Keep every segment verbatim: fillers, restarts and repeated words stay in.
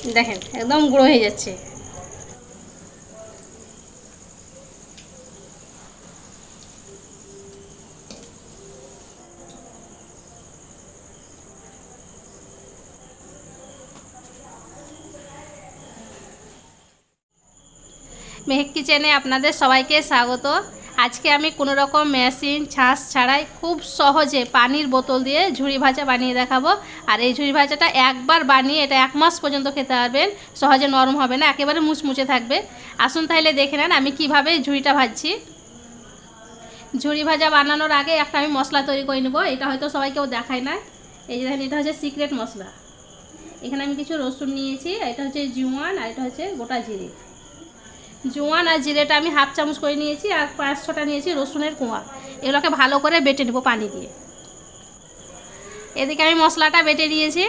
দেখেন একদম গুঁড়ো হয়ে যাচ্ছে। মেহেক কিচেনে আপনাদের সবাইকে স্বাগত। আজকে আমি কোনো রকম মেশিন ছাঁচ ছাড়াই খুব সহজে পানির বোতল দিয়ে ঝুরি ভাজা বানিয়ে দেখাবো। আর এই ঝুরি ভাজাটা একবার বানিয়ে এটা এক মাস পর্যন্ত খেতে পারবেন, সহজে নরম হবে না, একেবারে মুচমুচে থাকবে। আসুন তাহলে দেখে নেন আমি কিভাবে ঝুড়িটা ভাজছি। ঝুরি ভাজা বানানোর আগে একটা আমি মশলা তৈরি করে নেব, এটা হয়তো সবাই কেউ দেখায় না। এই যে দেখেন, এটা হচ্ছে সিক্রেট মশলা। এখানে আমি কিছু রসুন নিয়েছি, এটা হচ্ছে জোয়ান, আর এটা হচ্ছে গোটা জিরে। জোয়ান আর জিরেটা আমি হাফ চামচ করে নিয়েছি, আর পাঁচ ছটা নিয়েছি রসুনের কোয়া। এগুলোকে ভালো করে বেটে নেব পানি দিয়ে। এদিকে আমি মশলাটা বেটে নিয়েছি।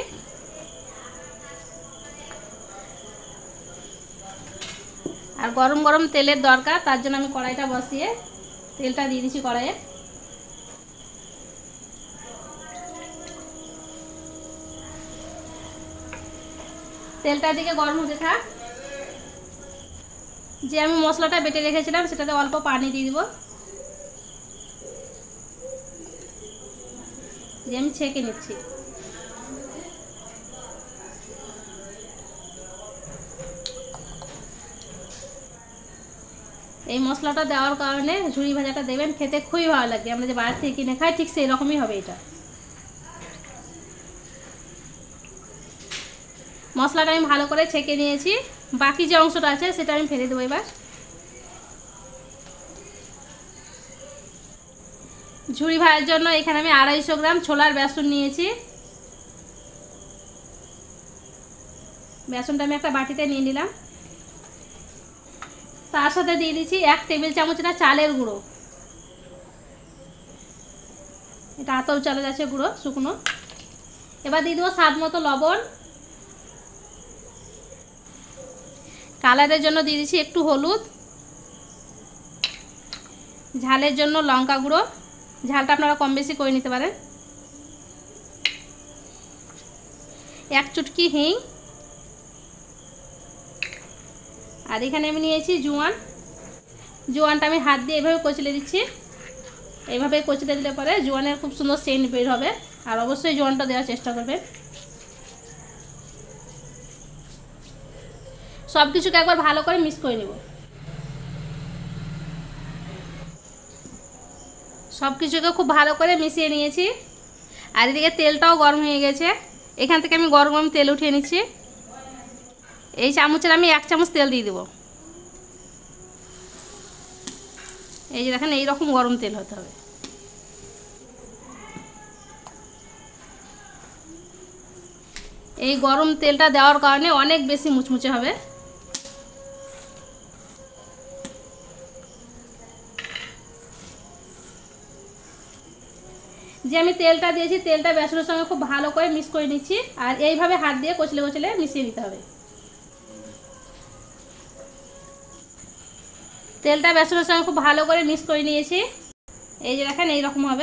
আর গরম গরম তেলের দরকার, তার জন্য আমি কড়াইটা বসিয়ে তেলটা দিয়ে দিচ্ছি কড়াইয়ে। তেলটা দিকে গরম হতে থাক। যে আমি মশলাটা বেটে রেখেছিলাম সেটাতে অল্প পানি দিয়ে দিব, যে আমি ছেঁকে নিচ্ছি। এই মশলাটা দেওয়ার কারণে ঝুরি ভাজাটা দেবেন খেতে খুবই ভালো লাগবে। আমরা যে বাইরে থেকে কিনে খাই ঠিক সেই রকমই হবে এটা। মশলাটা আমি ভালো করে ছেঁকে নিয়েছি, বাকি যে অংশটা আছে সেটা আমি ফেলে দেবো এবার। ঝুরি ভাজার জন্য এখানে আমি আড়াইশো গ্রাম ছোলার বেসন নিয়েছি। বেসনটা আমি একটা বাটিতে নিয়ে নিলাম। তার সাথে দিয়ে দিচ্ছি এক টেবিল চামচটা চালের গুঁড়ো। এটা আতপ চালের আছে গুঁড়ো, শুকনো। এবার দিয়ে দেবো স্বাদ মতো লবণ। কালারের জন্য দিয়ে দিচ্ছি একটু হলুদ। ঝালের জন্য লঙ্কা গুঁড়ো, ঝালটা আপনারা কম বেশি করে নিতে পারেন। এক চুটকি হিং। আর এখানে আমি নিয়েছি জোয়ান। জোয়ানটা আমি হাত দিয়ে এভাবে কচলে দিচ্ছি। এইভাবে কচলে দিলে পরে জোয়ানের খুব সুন্দর সেন্ট বের হবে। আর অবশ্যই জোয়ানটা দেওয়ার চেষ্টা করবেন। সব কিছুকে একবার ভালো করে মিক্স করে নেব। সব কিছুকে খুব ভালো করে মিশিয়ে নিয়েছি। আর এদিকে তেলটাও গরম হয়ে গেছে। এখান থেকে আমি গরম গরম তেল উঠিয়ে নিচ্ছি। এই চামচের আমি এক চামচ তেল দিয়ে দেবো। এই যে দেখেন, এইরকম গরম তেল হতে হবে। এই গরম তেলটা দেওয়ার কারণে অনেক বেশি মুচমুচে হবে। যে আমি তেলটা দিয়েছি, তেলটা বেসনের সঙ্গে খুব ভালো করে মিক্স করে নিচ্ছি। আর এইভাবে হাত দিয়ে কচলে কচলে মিশিয়ে দিতে হবে। তেলটা বেসনের সঙ্গে খুব ভালো করে মিক্স করে নিয়েছি। এই যে দেখেন, এইরকম হবে।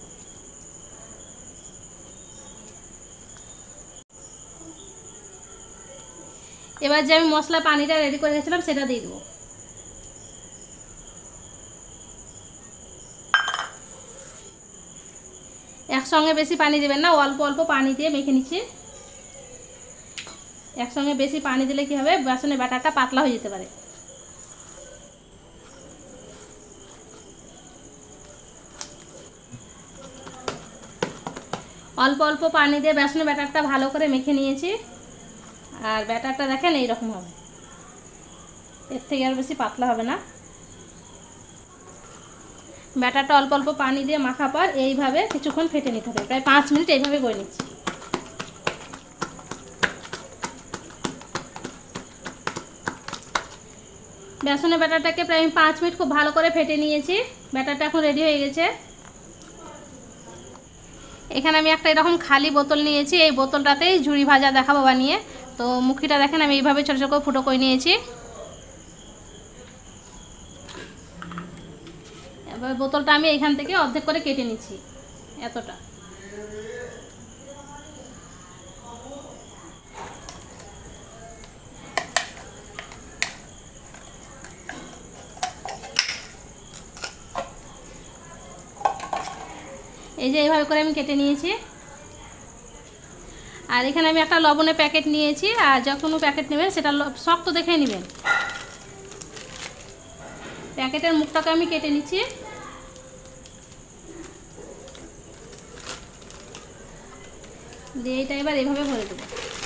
এবার যে আমি মশলা পানিটা রেডি করে রেখেছিলাম সেটা দিয়ে দেবো। একসঙ্গে বেশি পানি দেবেন না, অল্প অল্প পানি দিয়ে মেখে নিচ্ছি। একসঙ্গে বেশি পানি দিলে কি হবে, বেসনের ব্যাটারটা পাতলা হয়ে যেতে পারে। অল্প অল্প পানি দিয়ে বেসনের ব্যাটারটা ভালো করে মেখে নিয়েছি। আর ব্যাটারটা দেখেন এইরকম হবে, এর থেকে আর বেশি পাতলা হবে না। ব্যাটারটা অল্প অল্প পানি দিয়ে মাখা পর এইভাবে কিছুক্ষণ ফেটে নিতে হবে, প্রায় পাঁচ মিনিট এইভাবে করে নিচ্ছি। বেসনের ব্যাটারটাকে প্রায় আমি পাঁচ মিনিট খুব ভালো করে ফেটে নিয়েছি। ব্যাটারটা এখন রেডি হয়ে গেছে। এখানে আমি একটা এরকম খালি বোতল নিয়েছি, এই বোতলটাতেই ঝুরি ভাজা দেখাবো বানিয়ে। তো মুখিটা দেখেন আমি এইভাবে ছোটো ছোটো ফুটো করে নিয়েছি। এবার বোতলটা আমি এখান থেকে অর্ধেক করে কেটে নিচ্ছি, এতটা। এই যে এইভাবে করে আমি কেটে নিয়েছি। আর এখানে আমি একটা লবণের প্যাকেট নিয়েছি, আর যে কোনো প্যাকেট নেবেন সেটা শক্ত দেখে নেবেন। প্যাকেটের মুখটাকে আমি কেটে নিচ্ছি। দিয়ে এটা এবার এইভাবে ভরে দেবো।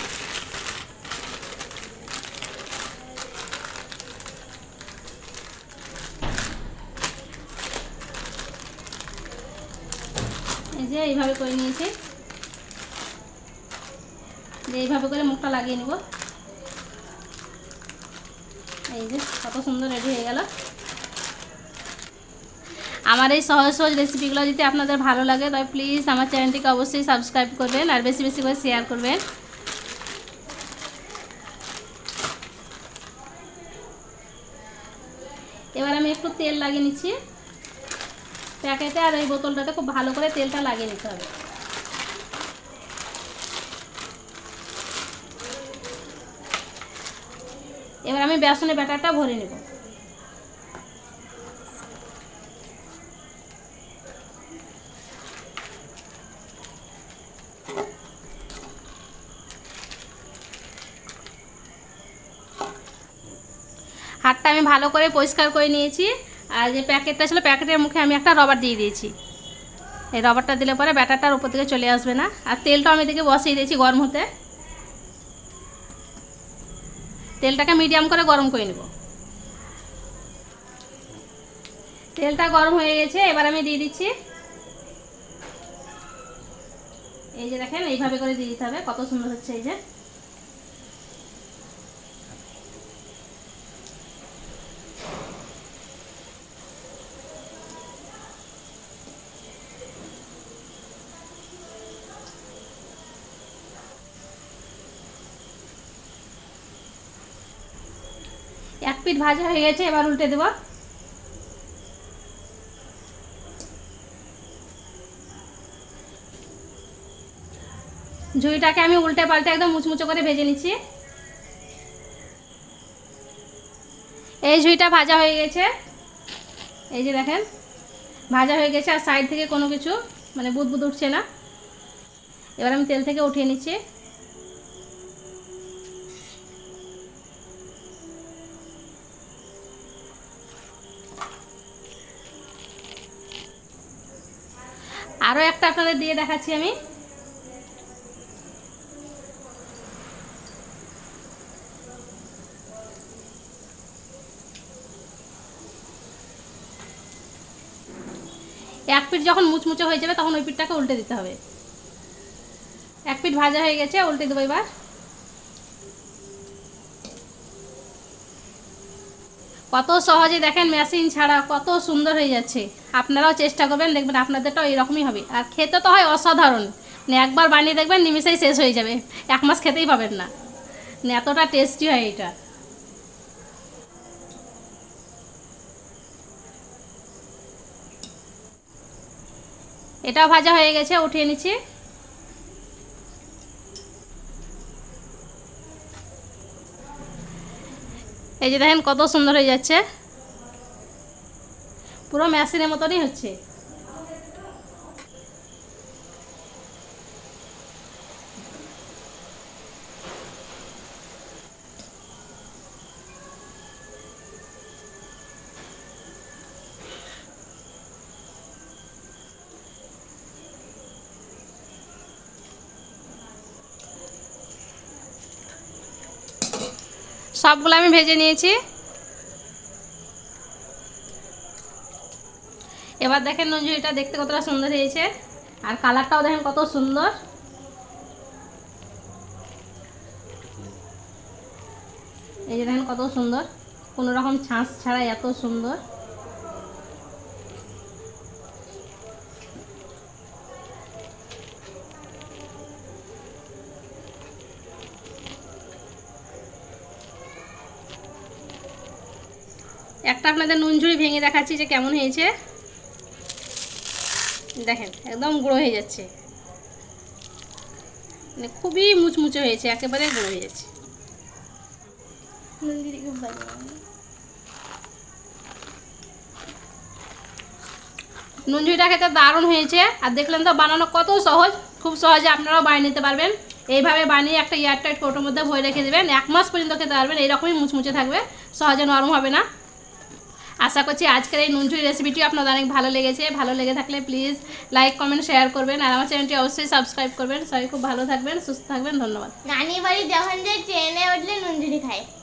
এই যে এইভাবে করে নিয়েছি। এইভাবে করে মুখটা লাগিয়ে নিব। এই যে কত সুন্দর রেডি হয়ে গেল। আমার এই সহজ সহজ রেসিপিগুলো যদি আপনাদের ভালো লাগে তবে প্লিজ আমার চ্যানেলটিকে অবশ্যই সাবস্ক্রাইব করবেন আর বেশি বেশি করে শেয়ার করবেন। এবার আমি একটু তেল লাগিয়ে নিচ্ছি প্যাকেটে, আর এই বোতলটাতে খুব ভালো করে তেলটা লাগিয়ে নিতে হবে। এবার আমি বেসনের ব্যাটারটা ভরে নেব। হাতটা আমি ভালো করে পরিষ্কার করে নিয়েছি। আর যে প্যাকেটটা ছিল প্যাকেটের মুখে আমি একটা রবার দিয়ে দিয়েছি। এই রবারটা দিলে পরে ব্যাটারটার উপর থেকে চলে আসবে না। আর তেলটা আমি এদিকে বসিয়ে দিয়েছি গরম হতে। তেলটাকে মিডিয়াম করে গরম করে নেব। তেলটা গরম হয়ে গেছে, এবার আমি দিয়ে দিচ্ছি। এই যে দেখেন এইভাবে করে দিয়ে দিতে হবে, কত সুন্দর হচ্ছে। এই যে এক পিঠ ভাজা হয়ে গেছে, এবার উল্টে দেব। ঝুড়িটাকে আমি উল্টে পাল্টে একদম মুচমুচো করে ভেজে নিচ্ছি। এই ঝুড়িটা ভাজা হয়ে গেছে। এই যে দেখেন ভাজা হয়ে গেছে, আর সাইড থেকে কোনো কিছু মানে বুদবুদ উঠছে না। এবার আমি তেল থেকে উঠিয়ে নিচ্ছি। আরও একটা আপনাদের দিয়ে দেখাচ্ছি আমি। এক পিঠ যখন মুচমুচে হয়ে যাবে তখন ওই পিঠটাকে উল্টে দিতে হবে। এক পিঠ ভাজা হয়ে গেছে, উল্টে দেবো এবার। কত সহজে দেখেন মেশিন ছাড়া কত সুন্দর হয়ে যাচ্ছে। আপনারাও চেষ্টা করবেন, দেখবেন আপনাদেরটাও এইরকমই হবে। আর খেতে তো হয় অসাধারণ, মানে একবার বানিয়ে দেখবেন নিমেষেই শেষ হয়ে যাবে, এক মাস খেতেই পাবেন না, মানে এতটা টেস্টি হয় এটা। এটাও ভাজা হয়ে গেছে, উঠিয়ে নিচ্ছি। এই যে দেখেন কত সুন্দর হয়ে যাচ্ছে, পুরো মেশিনের মতনই হচ্ছে। সবগুলো আমি ভেজে নিয়েছি। এবার দেখেন নুনঝুরিটা দেখতে কতটা সুন্দর হয়েছে, আর কালারটাও দেখেন কত সুন্দর। এই যে দেখেন কত সুন্দর, কোনো রকম ছাঁচ ছাড়াই এত সুন্দর। একটা আপনাদের নুনঝুরি ভেঙে দেখাচ্ছি যে কেমন হয়েছে। দেখেন একদম গুঁড়ো হয়ে যাচ্ছে, মানে খুবই মুচমুচে হয়েছে, একেবারে গুঁড়ো হয়ে যাচ্ছে। নুন ঝুড়িটা খেতে দারুণ হয়েছে। আর দেখলেন তো বানানো কত সহজ, খুব সহজে আপনারাও বানিয়ে নিতে পারবেন। এইভাবে বানিয়ে একটা এয়ারটাইট কৌটোর মধ্যে ভরে রেখে দেবেন, এক মাস পর্যন্ত খেতে পারবেন। এইরকমই মুচমুচে থাকবে, সহজে নরম হবে না। আশা করছি আজকের এই নুন ঝুড়ি রেসিপিটি আপনাদের অনেক ভালো লেগেছে। ভালো লেগে থাকলে প্লিজ লাইক কমেন্ট শেয়ার করবেন, আর আমার চ্যানেলটি অবশ্যই সাবস্ক্রাইব করবেন। সবাই খুব ভালো থাকবেন, সুস্থ থাকবেন, ধন্যবাদ। নানি বাড়ি যখন যে ট্রেনে উঠলে নুন ঝুড়ি খায়।